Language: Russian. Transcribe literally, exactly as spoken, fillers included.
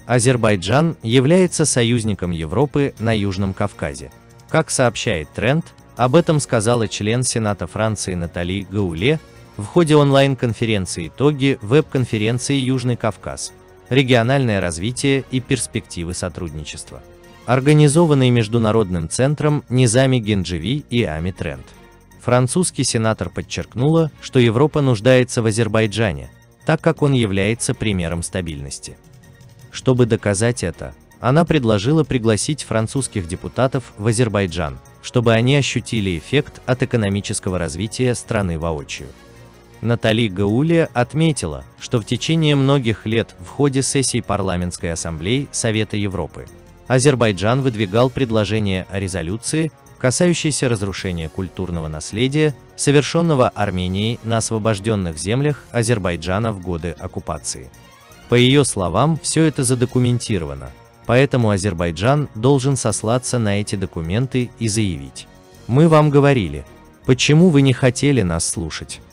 Азербайджан является союзником Европы на Южном Кавказе. Как сообщает Тренд, об этом сказала член Сената Франции Натали Гауле в ходе онлайн-конференции «Итоги веб-конференции Южный Кавказ. Региональное развитие и перспективы сотрудничества», организованной Международным центром Низами Генджеви и Ами Тренд. Французский сенатор подчеркнула, что Европа нуждается в Азербайджане, так как он является примером стабильности. Чтобы доказать это, она предложила пригласить французских депутатов в Азербайджан, чтобы они ощутили эффект от экономического развития страны воочию. Натали Гауле отметила, что в течение многих лет в ходе сессий Парламентской ассамблеи Совета Европы Азербайджан выдвигал предложения о резолюции, касающейся разрушения культурного наследия, совершенного Арменией на освобожденных землях Азербайджана в годы оккупации. По ее словам, все это задокументировано, поэтому Азербайджан должен сослаться на эти документы и заявить: «Мы вам говорили, почему вы не хотели нас слушать?»